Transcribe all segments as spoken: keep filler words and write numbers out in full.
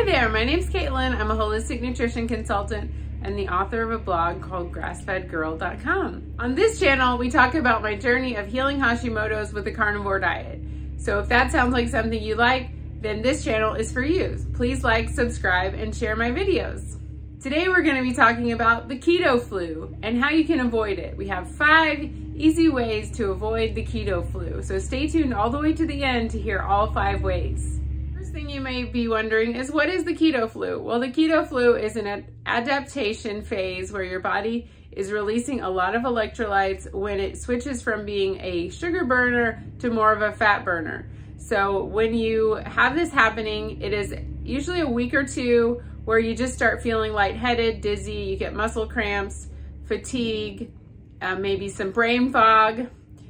there, my name's Caitlin. I'm a holistic nutrition consultant and the author of a blog called grass fed girl dot com. On this channel, we talk about my journey of healing Hashimoto's with a carnivore diet. So if that sounds like something you like, then this channel is for you. Please like, subscribe, and share my videos. Today we're gonna be talking about the keto flu and how you can avoid it. We have five easy ways to avoid the keto flu. So stay tuned all the way to the end to hear all five ways. First thing you may be wondering is, what is the keto flu? Well, the keto flu is an adaptation phase where your body is releasing a lot of electrolytes when it switches from being a sugar burner to more of a fat burner. So when you have this happening, it is usually a week or two where you just start feeling lightheaded, dizzy, you get muscle cramps, fatigue, uh, maybe some brain fog.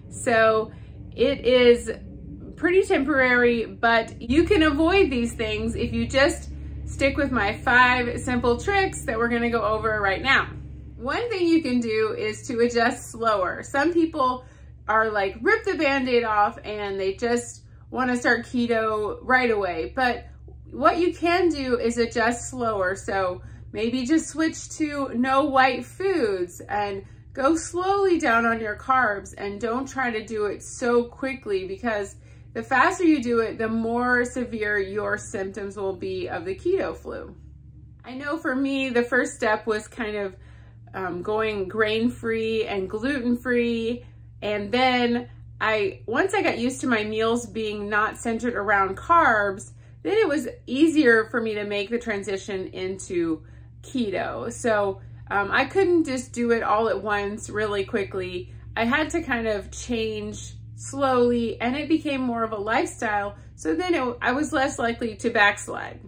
So it is pretty temporary, but you can avoid these things if you just stick with my five simple tricks that we're gonna go over right now. One thing you can do is to adjust slower. Some people are like, rip the Band-Aid off and they just wanna start keto right away. But what you can do is adjust slower. So maybe just switch to no white foods and go slowly down on your carbs, and don't try to do it so quickly, because the faster you do it, the more severe your symptoms will be of the keto flu. I know for me, the first step was kind of um, going grain-free and gluten-free. And then I, once I got used to my meals being not centered around carbs, then it was easier for me to make the transition into keto. So um, I couldn't just do it all at once really quickly. I had to kind of change slowly, and it became more of a lifestyle. So then it, I was less likely to backslide.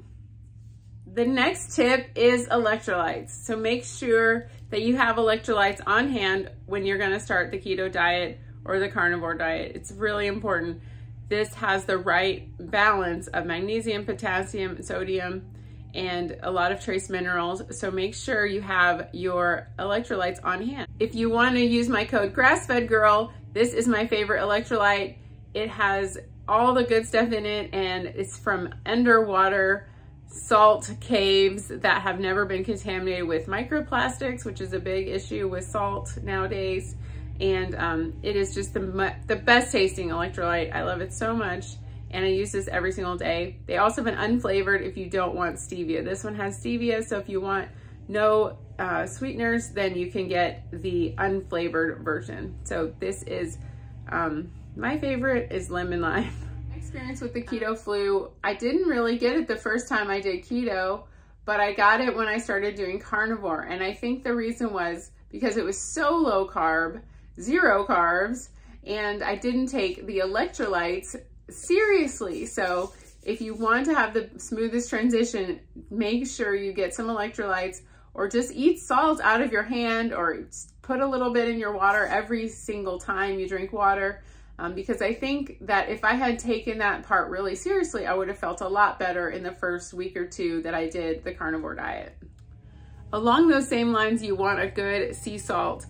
The next tip is electrolytes. So make sure that you have electrolytes on hand when you're gonna start the keto diet or the carnivore diet. It's really important. This has the right balance of magnesium, potassium, sodium, and a lot of trace minerals. So make sure you have your electrolytes on hand. If you want to use my code GrassFedGirl, this is my favorite electrolyte. It has all the good stuff in it, and it's from underwater salt caves that have never been contaminated with microplastics, which is a big issue with salt nowadays. And um, it is just the, the best tasting electrolyte. I love it so much, and I use this every single day. They also have an unflavored if you don't want stevia. This one has stevia, so if you want no uh, sweeteners, then you can get the unflavored version. So this is, um, my favorite is lemon lime. My experience with the keto flu, I didn't really get it the first time I did keto, but I got it when I started doing carnivore. And I think the reason was because it was so low carb, zero carbs, and I didn't take the electrolytes seriously. So if you want to have the smoothest transition, make sure you get some electrolytes, or just eat salt out of your hand, or put a little bit in your water every single time you drink water. Um, because I think that if I had taken that part really seriously, I would have felt a lot better in the first week or two that I did the carnivore diet. Along those same lines, you want a good sea salt.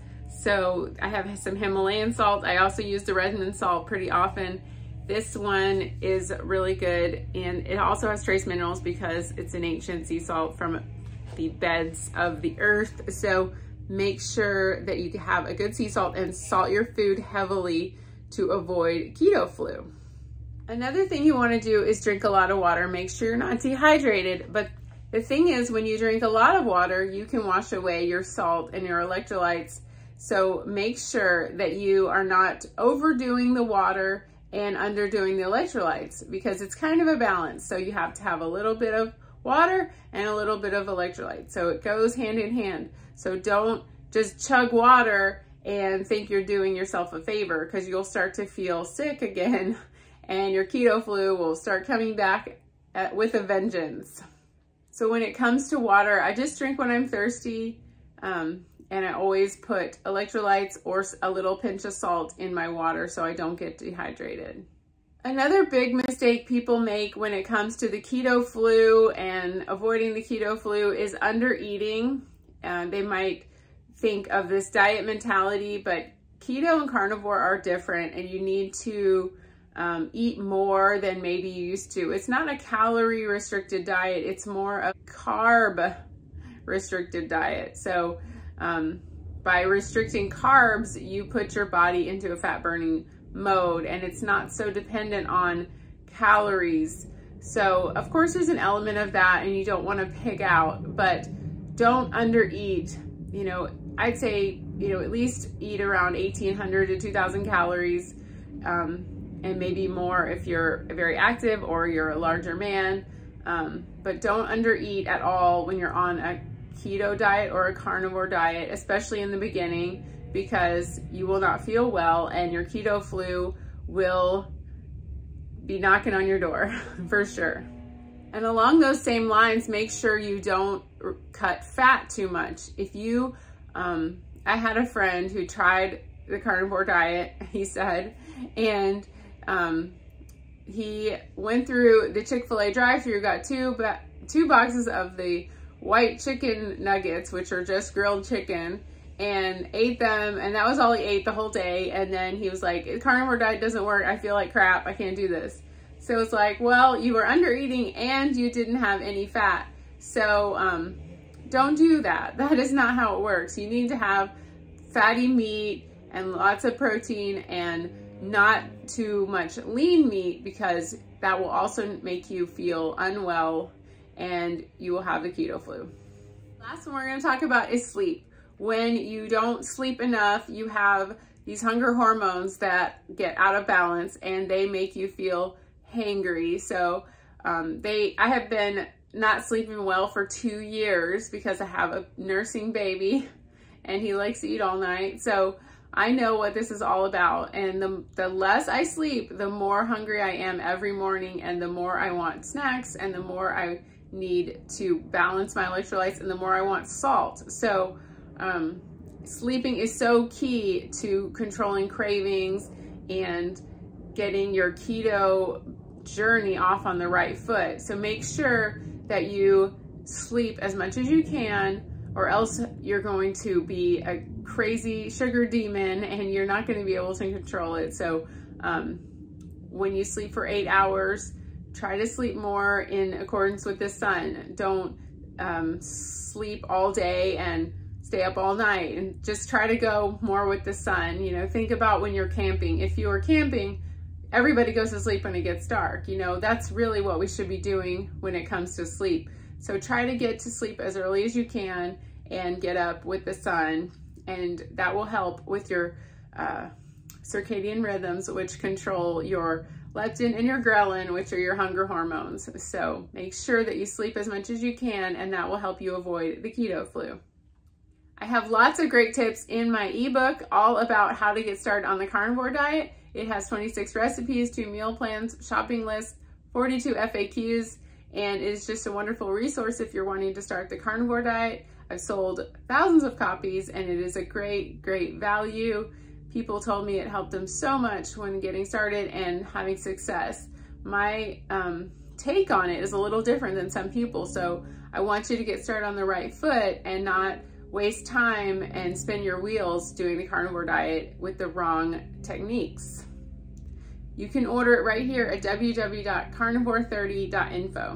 So I have some Himalayan salt. I also use the resin salt pretty often. This one is really good, and it also has trace minerals because it's an ancient sea salt from the beds of the earth. So make sure that you have a good sea salt and salt your food heavily to avoid keto flu. Another thing you want to do is drink a lot of water. Make sure you're not dehydrated. But the thing is, when you drink a lot of water, you can wash away your salt and your electrolytes. So make sure that you are not overdoing the water and underdoing the electrolytes, because it's kind of a balance. So you have to have a little bit of water and a little bit of electrolyte. So it goes hand in hand. So don't just chug water and think you're doing yourself a favor, because you'll start to feel sick again and your keto flu will start coming back at, with a vengeance. So when it comes to water, I just drink when I'm thirsty. Um, And I always put electrolytes or a little pinch of salt in my water so I don't get dehydrated. Another big mistake people make when it comes to the keto flu and avoiding the keto flu is under eating. Uh, they might think of this diet mentality, but keto and carnivore are different, and you need to um, eat more than maybe you used to. It's not a calorie restricted diet. It's more a carb restricted diet. So um, by restricting carbs, you put your body into a fat burning mode, and it's not so dependent on calories. So of course there's an element of that, and you don't want to pig out, but don't undereat. You know, I'd say, you know, at least eat around eighteen hundred to two thousand calories, um, and maybe more if you're very active or you're a larger man. Um, but don't undereat at all when you're on a keto diet or a carnivore diet, especially in the beginning, because you will not feel well and your keto flu will be knocking on your door for sure. And along those same lines, make sure you don't cut fat too much. If you, um, I had a friend who tried the carnivore diet, he said, and um, he went through the Chick-fil-A drive-thru, got two, two boxes of the white chicken nuggets, which are just grilled chicken, and ate them, and that was all he ate the whole day. And then he was like, the carnivore diet doesn't work. I feel like crap. I can't do this. So it's like, well, you were under eating and you didn't have any fat. So um, don't do that. That is not how it works. You need to have fatty meat and lots of protein and not too much lean meat, because that will also make you feel unwell and you will have the keto flu. Last one we're going to talk about is sleep. When you don't sleep enough, you have these hunger hormones that get out of balance and they make you feel hangry. So um, they, I have been not sleeping well for two years because I have a nursing baby and he likes to eat all night. So I know what this is all about. And the, the less I sleep, the more hungry I am every morning, and the more I want snacks, and the more I need to balance my electrolytes, and the more I want salt. So um, sleeping is so key to controlling cravings and getting your keto journey off on the right foot. So make sure that you sleep as much as you can, or else you're going to be a crazy sugar demon and you're not going to be able to control it. So um, when you sleep for eight hours, try to sleep more in accordance with the sun. Don't um, sleep all day and stay up all night, and just try to go more with the sun. You know, think about when you're camping. If you are camping, everybody goes to sleep when it gets dark. You know, that's really what we should be doing when it comes to sleep. So try to get to sleep as early as you can and get up with the sun, and that will help with your uh, circadian rhythms, which control your leptin and your ghrelin, which are your hunger hormones. So make sure that you sleep as much as you can, and that will help you avoid the keto flu. I have lots of great tips in my ebook all about how to get started on the carnivore diet. It has twenty-six recipes, two meal plans, shopping lists, forty-two F A Qs, and it is just a wonderful resource if you're wanting to start the carnivore diet. I've sold thousands of copies, and it is a great, great value. People told me it helped them so much when getting started and having success. My um, take on it is a little different than some people, so I want you to get started on the right foot and not waste time and spin your wheels doing the carnivore diet with the wrong techniques. You can order it right here at w w w dot carnivore thirty dot info.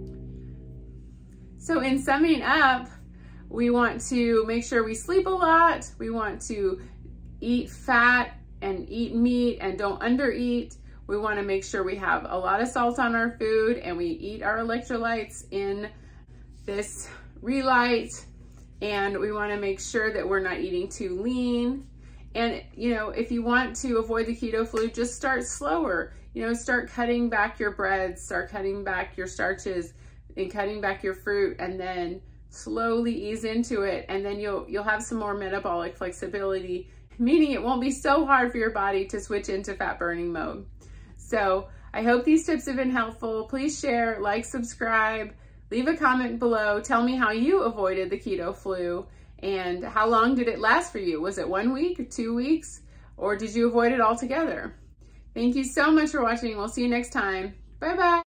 So in summing up, we want to make sure we sleep a lot. We want to eat fat and eat meat and don't undereat. We want to make sure we have a lot of salt on our food and we eat our electrolytes in this Relight. And we want to make sure that we're not eating too lean. And, you know, if you want to avoid the keto flu, just start slower. You know, start cutting back your breads, start cutting back your starches, and cutting back your fruit, and then slowly ease into it. And then you'll, you'll have some more metabolic flexibility, meaning it won't be so hard for your body to switch into fat burning mode. So I hope these tips have been helpful. Please share, like, subscribe. Leave a comment below. Tell me how you avoided the keto flu and how long did it last for you? Was it one week or two weeks? Or did you avoid it altogether? Thank you so much for watching. We'll see you next time. Bye-bye.